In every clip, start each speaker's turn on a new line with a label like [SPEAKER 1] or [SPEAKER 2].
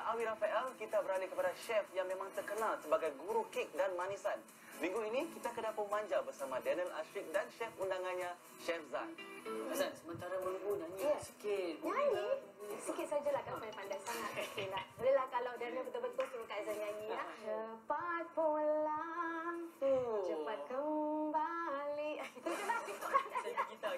[SPEAKER 1] Awi Rafael, kita beralih kepada chef yang memang terkenal sebagai guru kek dan manisan. Minggu ini kita ke dapur manja bersama Daniel Ashrik dan chef undangannya, Chef Zan.
[SPEAKER 2] Zan, sementara menunggu nyanyi sikit.
[SPEAKER 3] Nyanyi? Sikit sajalah, kan pandai sangat. Okey lah. Bolehlah kalau Daniel betul-betul suruh Kak Zan nyanyi ya. Cepat pulang, cepat kembali. Itu je lah.
[SPEAKER 2] Kita.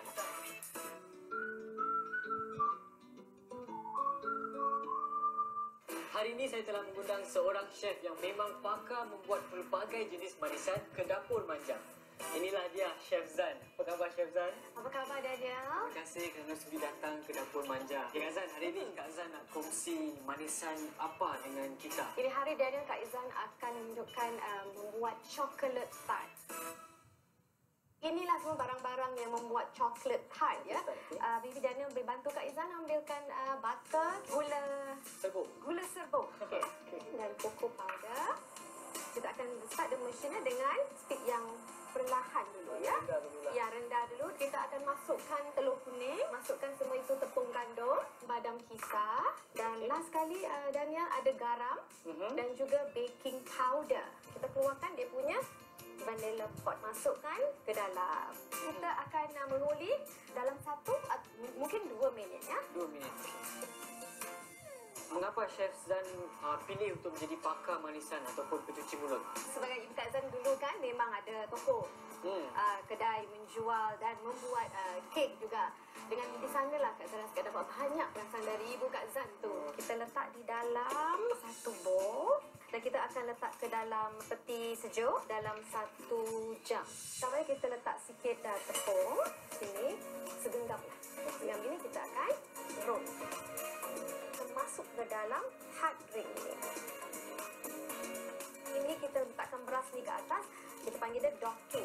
[SPEAKER 2] Hari ini saya telah mengundang seorang chef yang memang pakar membuat pelbagai jenis manisan ke dapur manja. Inilah dia, Chef Zan. Apa khabar, Chef Zan?
[SPEAKER 3] Apa khabar, Daniel?
[SPEAKER 2] Terima kasih kerana sudi datang ke dapur manja. Kak Zan, hari ini Kak Zan nak kongsi manisan apa dengan kita?
[SPEAKER 3] Ini hari Daniel, Kak Izan akan menunjukkan membuat chocolate tart. Inilah semua barang-barang yang membuat chocolate tart ya. Bibi Daniel beri bantu Kak Izan ambilkan butter, gula serbuk, okay. Dan cocoa powder. Kita akan start the machine dengan speed yang perlahan dulu ya. Ya, rendah dulu. Kita akan masukkan telur kuning, masukkan semua itu tepung gandum, badam kisar, dan last sekali Daniel ada garam dan juga baking powder. Kita keluarkan dia punya vanilla pot, masukkan ke dalam. Kita akan mengulik dalam mungkin 2 minit ya.
[SPEAKER 2] 2 minit. Mengapa Chef Zan pilih untuk menjadi pakar manisan ataupun pencuci mulut?
[SPEAKER 3] Sebagai Ibu Kak Zan dulu kan memang ada toko kedai menjual dan membuat kek juga. Dengan di sanalah Kak Zan dapat banyak perasan dari Ibu Kak Zan tu. Kita letak di dalam satu bowl dan kita akan letak ke dalam peti sejuk dalam 1 jam. Pertama kita letak sikit tepung sini, segenggam lah. Segenggam ini kita akan roll. Masuk ke dalam hard ring ini. Ini kita letakkan beras ni ke atas, kita panggil dia docking.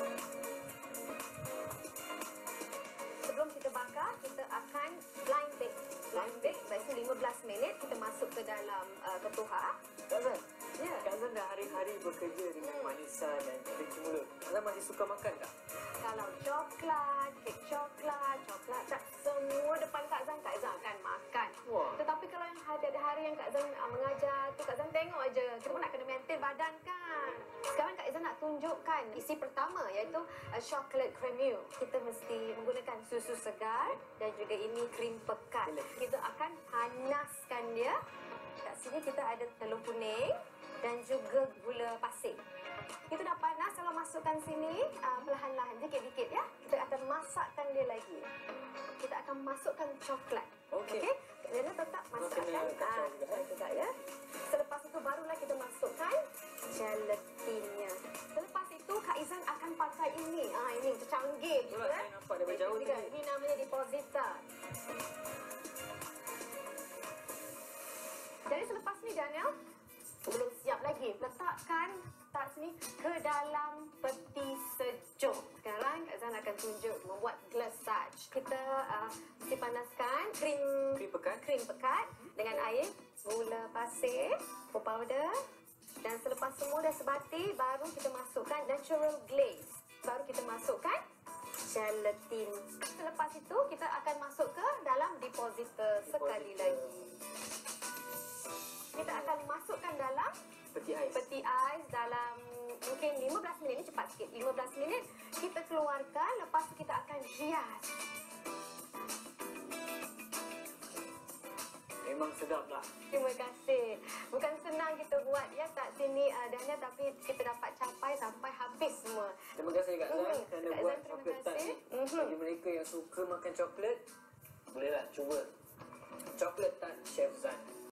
[SPEAKER 3] Sebelum kita bakar, kita akan blind bake. Blind bake, iaitu 15 minit kita masuk ke dalam ketuhar.
[SPEAKER 2] Kak Zan,
[SPEAKER 3] Ya.
[SPEAKER 2] Kak Zan dah hari-hari bekerja dengan manisan dan pencuci mulut. Kak Zan masih suka makan tak?
[SPEAKER 3] Kalau coklat, kek coklat tak, semua depan Kak Zan akan makan.
[SPEAKER 2] Wah.
[SPEAKER 3] Tetapi kalau yang ada hari yang Kak Zan mengajar tu, Kak Zan tengok aja. Kita pun nak kena maintain badan kan. Sekarang Kak Zan nak tunjukkan isi pertama iaitu chocolate creme. Kita mesti menggunakan susu segar dan juga ini krim pekat. Kita akan panaskan dia. Kat sini kita ada telur kuning dan juga gula pasir. Kita dah panas, kalau masukkan sini perlahan-lahan, dikit-dikit ya. Kita akan masakkan dia lagi. Kita akan masukkan coklat. Okey. Jadi tetap masakkan juga ya. Selepas itu barulah kita masukkan gelatinnya. Selepas itu Kak Izan akan pakai ini. Ini canggih gitu ya.
[SPEAKER 2] Saya nampak daripada jauh ni.
[SPEAKER 3] Ini namanya depositor. Jadi selepas ni Daniel belum siap lagi. Letakkan tart sini ke dalam peti sejuk. Sekarang Kak Zan akan tunjuk membuat glassage. Kita mesti panaskan krim pekat dengan air, gula pasir, cocoa powder, dan selepas semua dah sebati, baru kita masukkan natural glaze. Baru kita masukkan gelatin. Selepas itu kita akan masuk ke dalam depositor sekali lagi. Kita akan masukkan dalam peti ais dalam mungkin 15 minit. Ini cepat sikit. 15 minit kita keluarkan, lepas tu kita akan hias.
[SPEAKER 2] Memang sedap lah.
[SPEAKER 3] Terima kasih. Bukan senang kita buat ya kat sini Daniel, tapi kita dapat capai sampai habis semua.
[SPEAKER 2] Terima kasih Kak Zan kerana
[SPEAKER 3] Kak
[SPEAKER 2] buat
[SPEAKER 3] Zan,
[SPEAKER 2] coklat
[SPEAKER 3] terima
[SPEAKER 2] tart ni.
[SPEAKER 3] kasih.
[SPEAKER 2] Bagi mereka yang suka makan coklat, bolehlah cuba coklat tart Chef Zan.